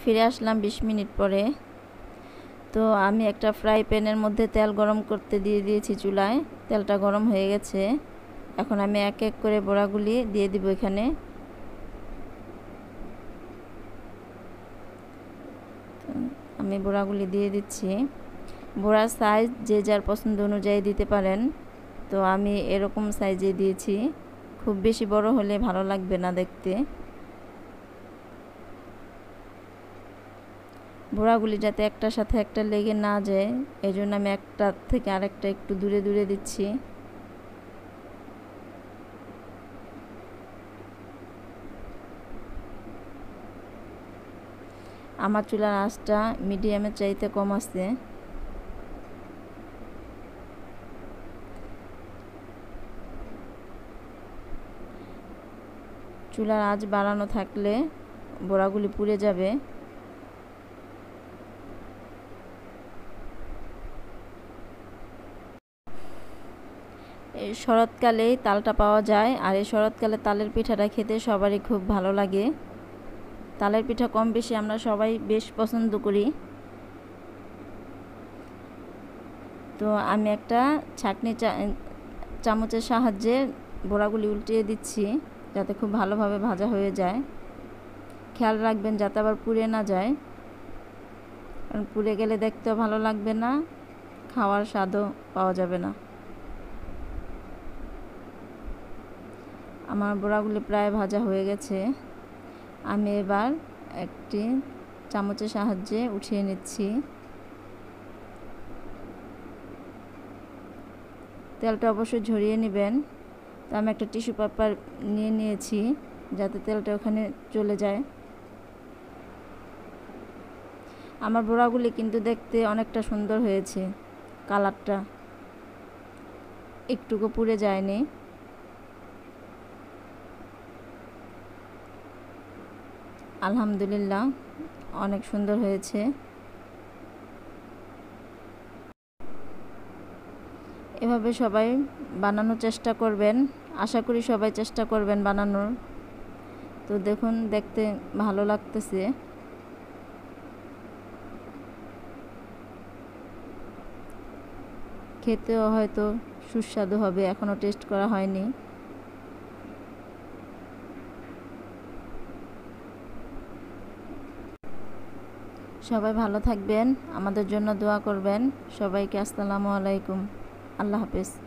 ফিরে আসলাম 20 মিনিট পরে। তো আমি একটা ফ্রাই প্যানের মধ্যে তেল গরম করতে দিয়ে দিয়েছি চুলায়। তেলটা গরম হয়ে গেছে। এখন আমি এক এক করে বড়াগুলি দিয়ে দিব এখানে। আমি বড়াগুলি দিয়ে দিচ্ছি। বড়ার সাইজ যে যার পছন্দ অনুযায়ী দিতে পারেন। তো আমি এরকম সাইজে দিয়েছি। খুব বেশি বড় হলে ভালো লাগবে না দেখতে। বড়াগুলি যাতে একটার সাথে একটা লেগে না যায়, এই জন্য আমি একটা থেকে আরেকটা একটু দূরে দূরে দিচ্ছি। আমার চুলার আঁচটা মিডিয়ামের চাইতে কম আছে। চুলার আঁচ বাড়ানো থাকলে বড়াগুলি পুড়ে যাবে। এই শরৎকালেই তালটা পাওয়া যায়, আর এই শরৎকালে তালের পিঠাটা খেতে সবারই খুব ভালো লাগে। তালের পিঠা কম বেশি আমরা সবাই বেশ পছন্দ করি। তো আমি একটা ছাঁকনি চামচের সাহায্যে বড়াগুলি উল্টিয়ে দিচ্ছি, যাতে খুব ভালোভাবে ভাজা হয়ে যায়। খেয়াল রাখবেন যাতে আবার পুড়ে না যায়, কারণ পুড়ে গেলে দেখতেও ভালো লাগবে না, খাওয়ার স্বাদও পাওয়া যাবে না। আমার বড়াগুলি প্রায় ভাজা হয়ে গেছে। আমি এবার একটি চামচের সাহায্যে উঠিয়ে নিচ্ছি। তেলটা অবশ্যই ঝরিয়ে নেবেন। তো আমি একটা টিস্যু পেপার নিয়ে নিয়েছি, যাতে তেলটা ওখানে চলে যায়। আমার বড়াগুলি কিন্তু দেখতে অনেকটা সুন্দর হয়েছে, কালারটা একটুকু পুড়ে যায়নি। আলহামদুলিল্লাহ, অনেক সুন্দর হয়েছে। এভাবে সবাই বানানোর চেষ্টা করবেন। আশা করি সবাই চেষ্টা করবেন বানানোর। তো দেখুন, দেখতে ভালো লাগতেছে। খেতেও হয়তো সুস্বাদু হবে, এখনও টেস্ট করা হয়নি। সবাই ভালো থাকবেন, আমাদের জন্য দোয়া করবেন। সবাইকে আসসালামু আলাইকুম, আল্লাহ হাফেজ।